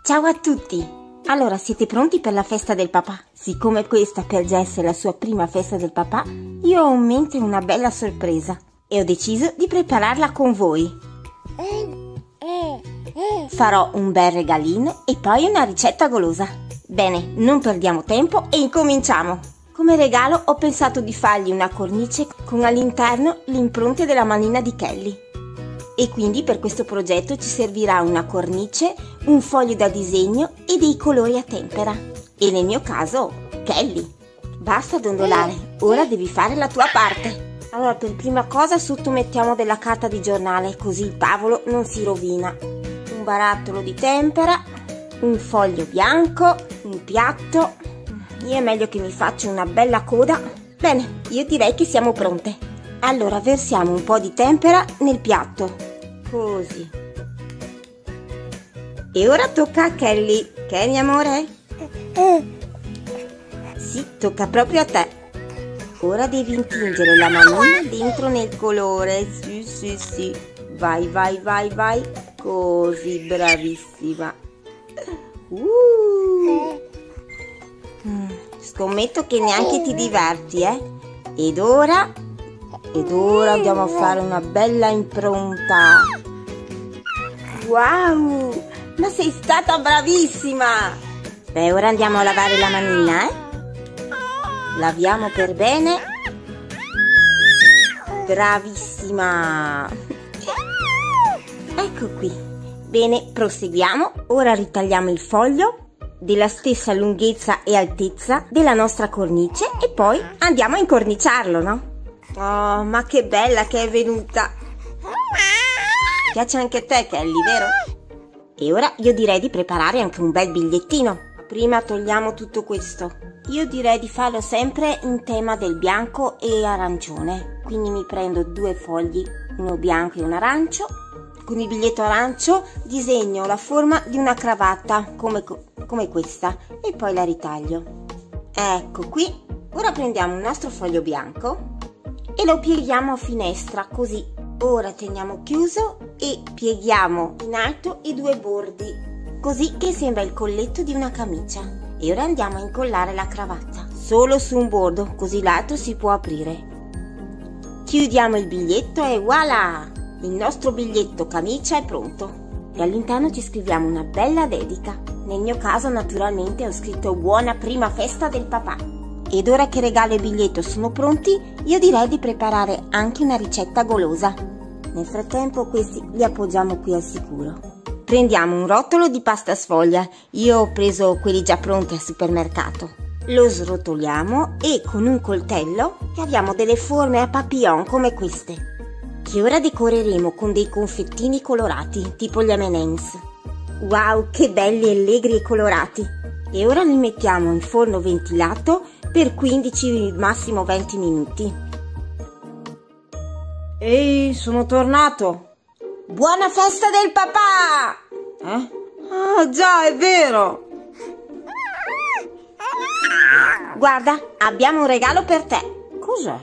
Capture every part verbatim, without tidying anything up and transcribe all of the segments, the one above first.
Ciao a tutti! Allora, siete pronti per la festa del papà? Siccome questa per Jess è la sua prima festa del papà, io ho in mente una bella sorpresa e ho deciso di prepararla con voi. Farò un bel regalino e poi una ricetta golosa. Bene, non perdiamo tempo e incominciamo! Come regalo ho pensato di fargli una cornice con all'interno le impronte della manina di Kelly. E quindi per questo progetto ci servirà una cornice, un foglio da disegno e dei colori a tempera. E nel mio caso, Kelly. Basta dondolare, ora devi fare la tua parte. Allora, per prima cosa sottomettiamo della carta di giornale, così il tavolo non si rovina. Un barattolo di tempera, un foglio bianco, un piatto. Io è meglio che mi faccia una bella coda. Bene, io direi che siamo pronte. Allora versiamo un po' di tempera nel piatto, così. E ora tocca a Kelly. Kelly, amore? Sì, tocca proprio a te. Ora devi intingere la manina dentro nel colore. Sì, sì, sì. Vai, vai, vai, vai. Così, bravissima. Uh. Mm, scommetto che neanche ti diverti, eh? Ed ora... Ed ora andiamo a fare una bella impronta. Wow! Ma sei stata bravissima! Beh, ora andiamo a lavare la manina, eh? Laviamo per bene. Bravissima! Ecco qui. Bene, proseguiamo. Ora ritagliamo il foglio della stessa lunghezza e altezza della nostra cornice e poi andiamo a incorniciarlo, no? Oh, ma che bella che è venuta! Piace anche a te, Kelly, vero? E ora io direi di preparare anche un bel bigliettino. Prima togliamo tutto questo. Io direi di farlo sempre in tema del bianco e arancione. Quindi mi prendo due fogli, uno bianco e un arancio. Con il biglietto arancio disegno la forma di una cravatta, come, come questa, e poi la ritaglio. Ecco qui. Ora prendiamo un nostro foglio bianco e lo pieghiamo a finestra, così. Ora teniamo chiuso e pieghiamo in alto i due bordi, così che sembra il colletto di una camicia. E ora andiamo a incollare la cravatta, solo su un bordo, così l'altro si può aprire. Chiudiamo il biglietto e voilà! Il nostro biglietto camicia è pronto. E all'interno ci scriviamo una bella dedica. Nel mio caso, naturalmente, ho scritto buona prima festa del papà. Ed ora che regalo e biglietto sono pronti, io direi di preparare anche una ricetta golosa. Nel frattempo questi li appoggiamo qui al sicuro. Prendiamo un rotolo di pasta sfoglia, io ho preso quelli già pronti al supermercato. Lo srotoliamo e con un coltello caviamo delle forme a papillon come queste, che ora decoreremo con dei confettini colorati, tipo gli emme and em's. Wow, che belli, allegri e colorati! E ora li mettiamo in forno ventilato per quindici, massimo venti minuti. Ehi, sono tornato! Buona festa del papà! Eh? Ah, già, è vero! Guarda, abbiamo un regalo per te. Cos'è?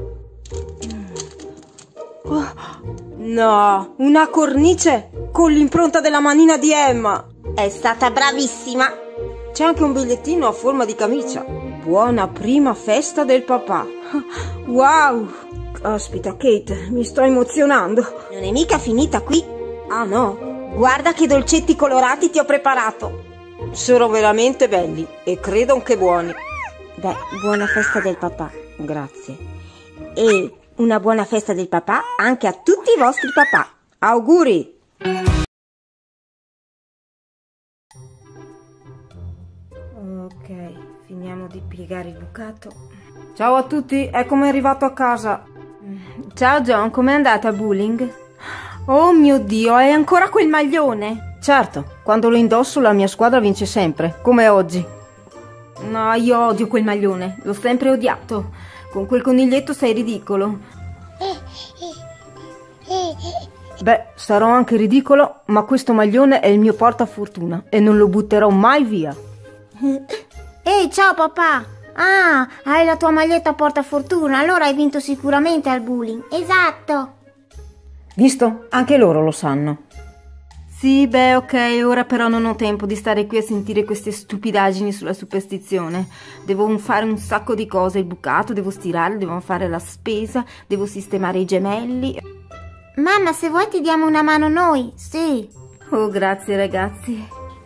Oh, no, una cornice con l'impronta della manina di Emma. È stata bravissima. C'è anche un bigliettino a forma di camicia. Buona prima festa del papà. Wow! Caspita, Kate, mi sto emozionando. Non è mica finita qui. Ah no, guarda che dolcetti colorati ti ho preparato. Sono veramente belli e credo anche buoni. Beh, buona festa del papà, grazie. E una buona festa del papà anche a tutti i vostri papà. Auguri! Ok, finiamo di piegare il bucato. Ciao a tutti, eccomi arrivato a casa. Ciao John, com'è andata a bowling? Oh mio Dio, hai ancora quel maglione? Certo, quando lo indosso la mia squadra vince sempre, come oggi. No, io odio quel maglione, l'ho sempre odiato. Con quel coniglietto sei ridicolo. Beh, sarò anche ridicolo, ma questo maglione è il mio portafortuna e non lo butterò mai via. Ehi, ciao papà! Ah, hai la tua maglietta portafortuna, allora hai vinto sicuramente al bowling. Esatto! Visto? Anche loro lo sanno. Sì, beh, ok, ora però non ho tempo di stare qui a sentire queste stupidaggini sulla superstizione. Devo fare un sacco di cose, il bucato, devo stirare, devo fare la spesa, devo sistemare i gemelli. Mamma, se vuoi ti diamo una mano noi, sì. Oh, grazie ragazzi.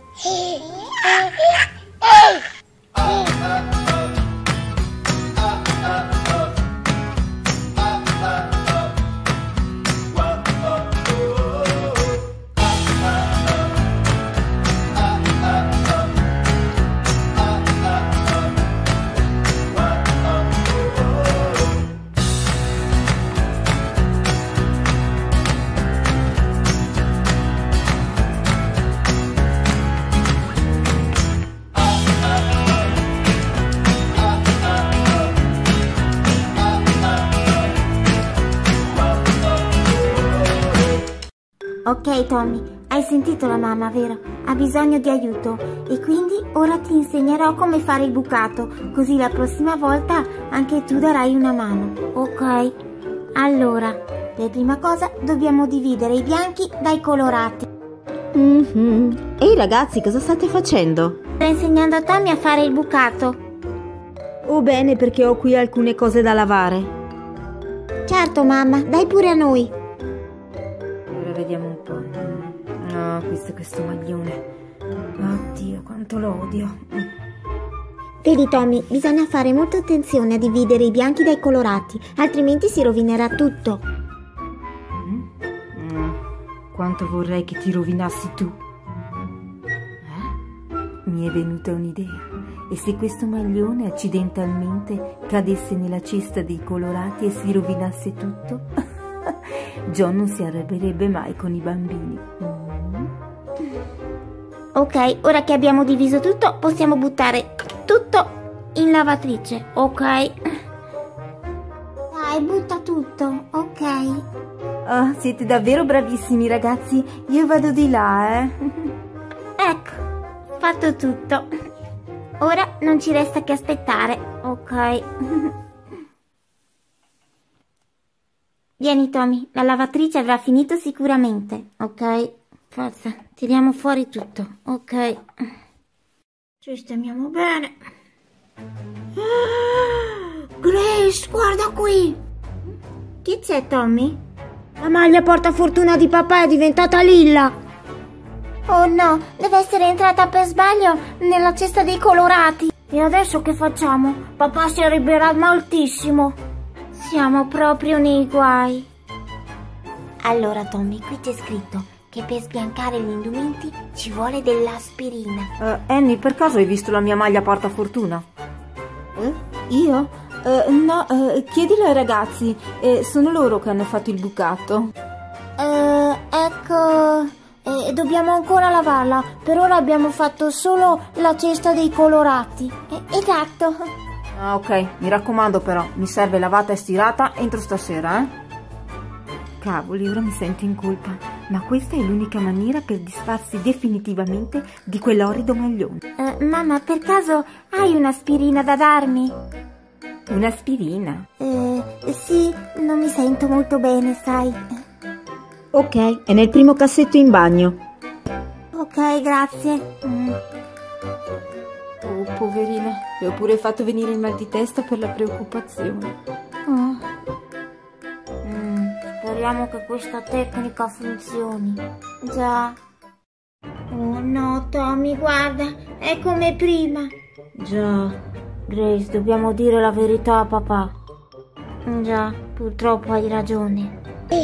Ok Tommy, hai sentito la mamma, vero? Ha bisogno di aiuto e quindi ora ti insegnerò come fare il bucato, così la prossima volta anche tu darai una mano, ok? Allora, per prima cosa dobbiamo dividere i bianchi dai colorati. Mm-hmm. Ehi ragazzi, cosa state facendo? Sto insegnando a Tommy a fare il bucato. Oh bene, perché ho qui alcune cose da lavare. Certo mamma, dai pure a noi. Vediamo un po'. No, questo è questo maglione. Oddio, quanto lo odio. Vedi Tommy, bisogna fare molta attenzione a dividere i bianchi dai colorati, altrimenti si rovinerà tutto. Mm? No. Quanto vorrei che ti rovinassi tu. Eh? Mi è venuta un'idea. E se questo maglione accidentalmente cadesse nella cesta dei colorati e si rovinasse tutto? John non si arrabbierebbe mai con i bambini. Mm. Ok, ora che abbiamo diviso tutto, possiamo buttare tutto in lavatrice, ok? Dai, butta tutto, ok? Oh, siete davvero bravissimi ragazzi. Io vado di là, eh. Ecco, fatto tutto. Ora non ci resta che aspettare, ok? Vieni Tommy, la lavatrice avrà finito sicuramente, ok? Forza, tiriamo fuori tutto, ok? Sistemiamo bene. Grace, guarda qui! Chi c'è Tommy? La maglia portafortuna di papà è diventata lilla. Oh no, deve essere entrata per sbaglio nella cesta dei colorati. E adesso che facciamo? Papà si arrabbierà moltissimo. Siamo proprio nei guai. Allora Tommy, qui c'è scritto che per sbiancare gli indumenti ci vuole dell'aspirina. uh, Annie, per caso hai visto la mia maglia portafortuna? Eh? Io? Uh, no, uh, chiedilo ai ragazzi, eh, sono loro che hanno fatto il bucato. Uh, ecco, eh, dobbiamo ancora lavarla. Per ora abbiamo fatto solo la cesta dei colorati. Eh, esatto. Ah, ok, mi raccomando però, mi serve lavata e stirata entro stasera, eh? Cavoli, ora mi sento in colpa, ma questa è l'unica maniera per disfarsi definitivamente di quell'orrido maglione. Uh, mamma, per caso hai un'aspirina da darmi? Un'aspirina? Uh, sì, non mi sento molto bene, sai. Ok, è nel primo cassetto in bagno. Ok, grazie. Mm. Oh, poverina, le ho pure fatto venire il mal di testa per la preoccupazione. Oh. Mm, speriamo che questa tecnica funzioni. Già. Oh no, Tommy, guarda, è come prima. Già. Grace, dobbiamo dire la verità a papà. Già, purtroppo hai ragione.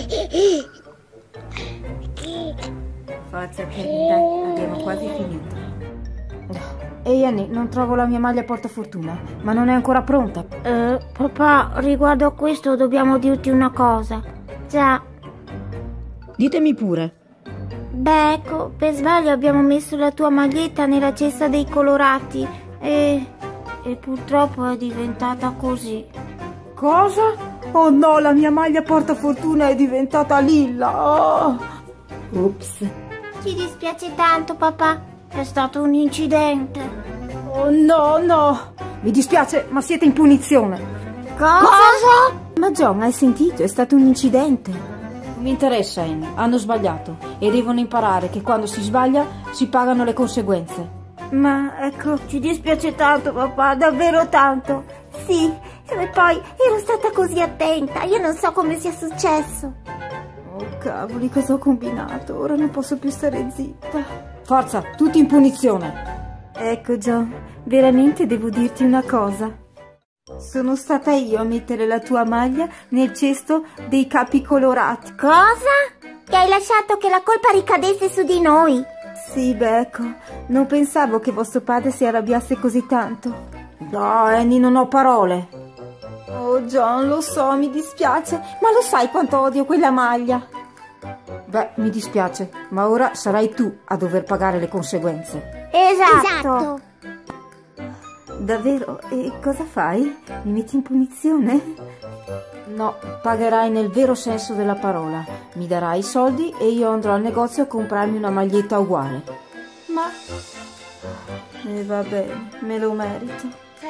Forza, Kevin, dai, abbiamo quasi finito. Ehi Annie, non trovo la mia maglia portafortuna, ma non è ancora pronta. Eh, papà, riguardo a questo dobbiamo dirti una cosa. Già. Ditemi pure. Beh, ecco, per sbaglio abbiamo messo la tua maglietta nella cesta dei colorati e... e purtroppo è diventata così. Cosa? Oh no, la mia maglia portafortuna è diventata lilla. Oh. Ups. Ci dispiace tanto, papà. È stato un incidente. Oh no, no. Mi dispiace, ma siete in punizione. Cosa? Ma John, hai sentito? È stato un incidente. Non mi interessa, Annie, hanno sbagliato e devono imparare che quando si sbaglia si pagano le conseguenze. Ma ecco, ci dispiace tanto, papà, davvero tanto. Sì, e poi ero stata così attenta, io non so come sia successo. Oh cavoli, cosa ho combinato? Ora non posso più stare zitta. Forza, tutti in punizione. Ecco John, veramente devo dirti una cosa. Sono stata io a mettere la tua maglia nel cesto dei capi colorati. Cosa? Che hai lasciato che la colpa ricadesse su di noi? Sì, beh, ecco, non pensavo che vostro padre si arrabbiasse così tanto. No, Annie, non ho parole. Oh, John, lo so, mi dispiace, ma lo sai quanto odio quella maglia? Beh, mi dispiace, ma ora sarai tu a dover pagare le conseguenze. Esatto. Esatto. Davvero? E cosa fai? Mi metti in punizione? No, pagherai nel vero senso della parola. Mi darai i soldi e io andrò al negozio a comprarmi una maglietta uguale. Ma... E va bene, me lo merito.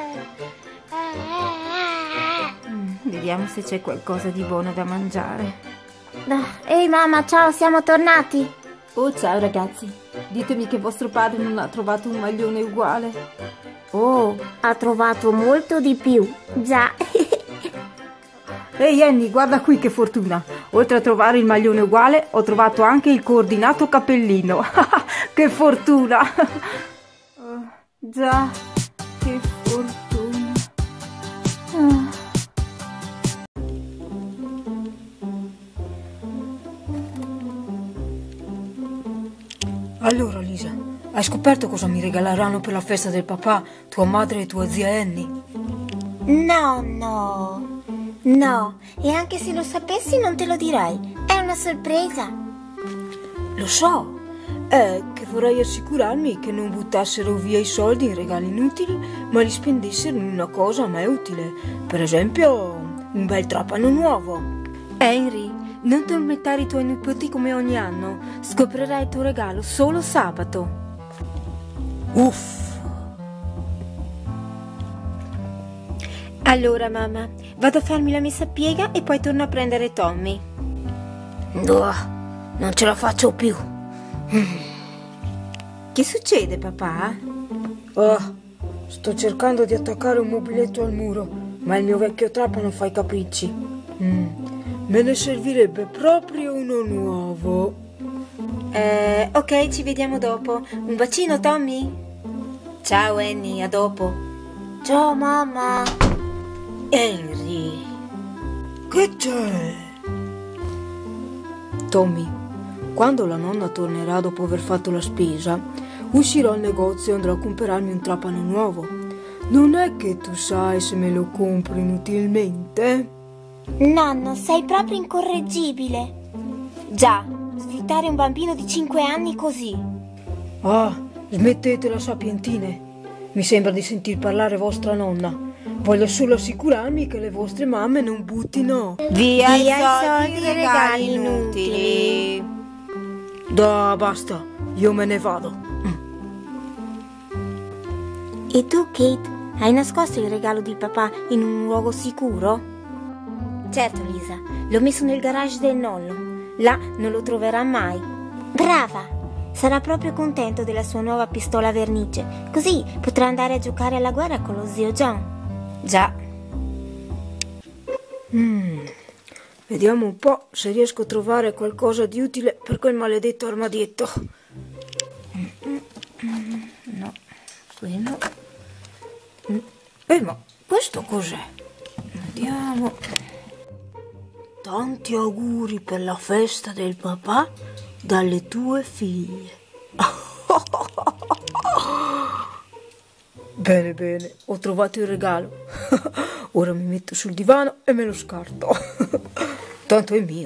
Mm, vediamo se c'è qualcosa di buono da mangiare. Ehi mamma, ciao, siamo tornati. Oh, ciao ragazzi. Ditemi che vostro padre non ha trovato un maglione uguale. Oh, ha trovato molto di più. Già. Ehi Annie, guarda qui che fortuna! Oltre a trovare il maglione uguale, ho trovato anche il coordinato cappellino. Che fortuna! Oh, già, che fortuna! Ah. Allora Lisa, hai scoperto cosa mi regaleranno per la festa del papà, tua madre e tua zia Annie? No, no. No, e anche se lo sapessi non te lo direi. È una sorpresa. Lo so, è che vorrei assicurarmi che non buttassero via i soldi in regali inutili, ma li spendessero in una cosa a me utile. Per esempio, un bel trapano nuovo. Henry, non tormentare i tuoi nipoti come ogni anno. Scoprirai il tuo regalo solo sabato. Uff. Allora, mamma, vado a farmi la messa a piega e poi torno a prendere Tommy. No, non ce la faccio più. Che succede, papà? Oh, sto cercando di attaccare un mobiletto al muro, ma il mio vecchio trapano fa i capricci. Mm. Me ne servirebbe proprio uno nuovo. Eh, ok, ci vediamo dopo. Un bacino, Tommy? Ciao, Annie, a dopo. Ciao mamma. Henry, che c'è? Tommy, quando la nonna tornerà dopo aver fatto la spesa, uscirò al negozio e andrò a comprarmi un trapano nuovo. Non è che tu sai se me lo compro inutilmente? Nonno, sei proprio incorreggibile. Già, sfruttare un bambino di cinque anni così. Ah, smettetela, sapientine. Mi sembra di sentir parlare vostra nonna. Voglio solo assicurarmi che le vostre mamme non buttino Via, Via i i soldi, soldi, i regali regali inutili. Da, basta, io me ne vado. E tu, Kate, hai nascosto il regalo di papà in un luogo sicuro? Certo, Lisa, l'ho messo nel garage del nonno. Là non lo troverà mai. Brava! Sarà proprio contento della sua nuova pistola a vernice. Così potrà andare a giocare alla guerra con lo zio John. Già. Mm. Vediamo un po' se riesco a trovare qualcosa di utile per quel maledetto armadietto. No, quello. Eh, ma questo cos'è? Vediamo. Tanti auguri per la festa del papà dalle tue figlie. Bene, bene, ho trovato il regalo. Ora mi metto sul divano e me lo scarto. Tanto è mio.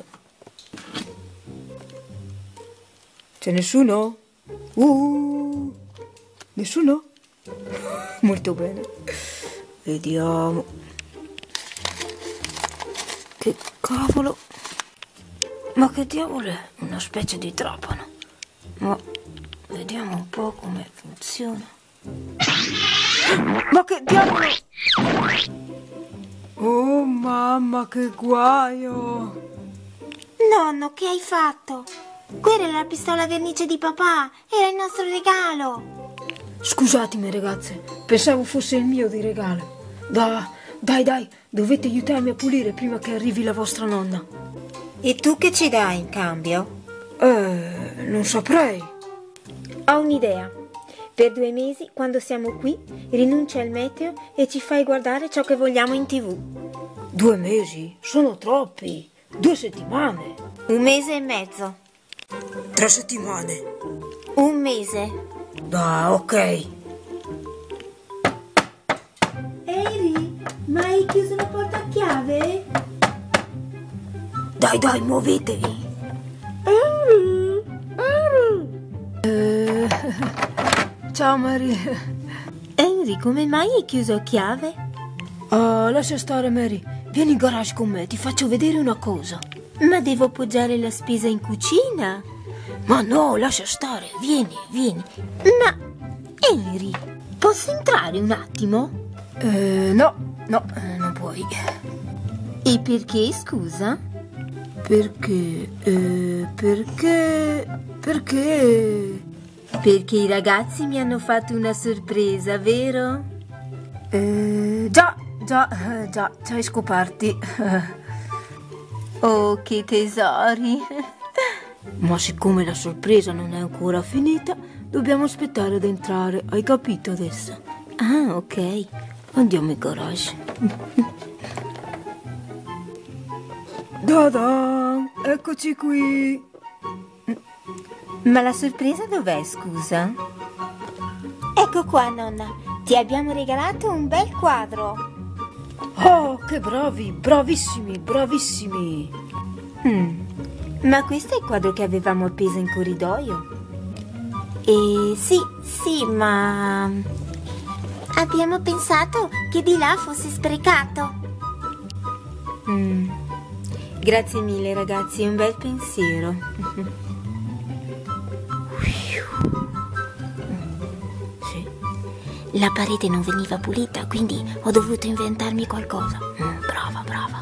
C'è nessuno? Uh, nessuno? Molto bene. Vediamo. Che cavolo? Ma che diavolo è? Una specie di trapano. Ma vediamo un po' come funziona. Ma che diavolo? Oh mamma, che guaio! Nonno, che hai fatto? Quella è la pistola vernice di papà, era il nostro regalo. Scusatemi ragazze, pensavo fosse il mio di regalo. Da, dai dai, dovete aiutarmi a pulire prima che arrivi la vostra nonna. E tu che ci dai in cambio? Eh, non saprei. Ho un'idea. Per due mesi, quando siamo qui, rinunci al meteo e ci fai guardare ciò che vogliamo in tv. Due mesi? Sono troppi. Due settimane. Un mese e mezzo. Tre settimane. Un mese. Da, ok. Henry, ma hai chiuso la porta a chiave? Dai dai, muovetevi. Henry, Henry. Eh, ciao Mary. Henry, come mai hai chiuso a chiave? Ah, lascia stare Mary. Vieni in garage con me, ti faccio vedere una cosa. Ma devo appoggiare la spesa in cucina? Ma no, lascia stare, vieni, vieni. Ma, Henry, posso entrare un attimo? Eh, no, no, eh, non puoi. E perché, scusa? Perché, eh, perché, perché... Perché i ragazzi mi hanno fatto una sorpresa, vero? Eh, già, già, eh, già, ci hai scoperti. Oh, che tesori! Ma siccome la sorpresa non è ancora finita, dobbiamo aspettare ad entrare, hai capito adesso? Ah, ok. Andiamo in garage. Da-da, eccoci qui. Ma la sorpresa dov'è, scusa? Ecco qua, nonna. Ti abbiamo regalato un bel quadro. Oh, che bravi, bravissimi, bravissimi. Mm. Ma questo è il quadro che avevamo appeso in corridoio? Eh, sì, sì, ma... abbiamo pensato che di là fosse sprecato. Mm. Grazie mille, ragazzi, è un bel pensiero. Sì. La parete non veniva pulita, quindi ho dovuto inventarmi qualcosa. Mm, brava, brava.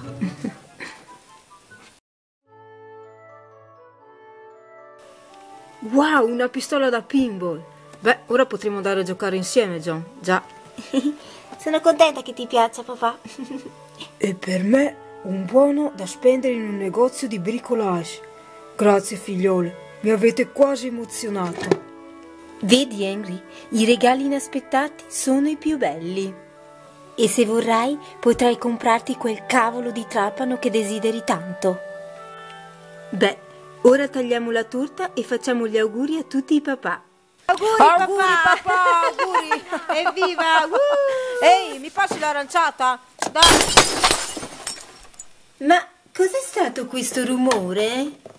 Wow, una pistola da pinball. Beh, ora potremo andare a giocare insieme, John. Già. Sono contenta che ti piaccia, papà. E per me un buono da spendere in un negozio di bricolage. Grazie figliole, mi avete quasi emozionato. Vedi, Henry, i regali inaspettati sono i più belli. E se vorrai, potrai comprarti quel cavolo di trapano che desideri tanto. Beh, ora tagliamo la torta e facciamo gli auguri a tutti i papà. Auguri, Auguri, papà! papà, auguri! Evviva! Uh! Ehi, mi passi l'aranciata? Dai! Ma cos'è stato questo rumore?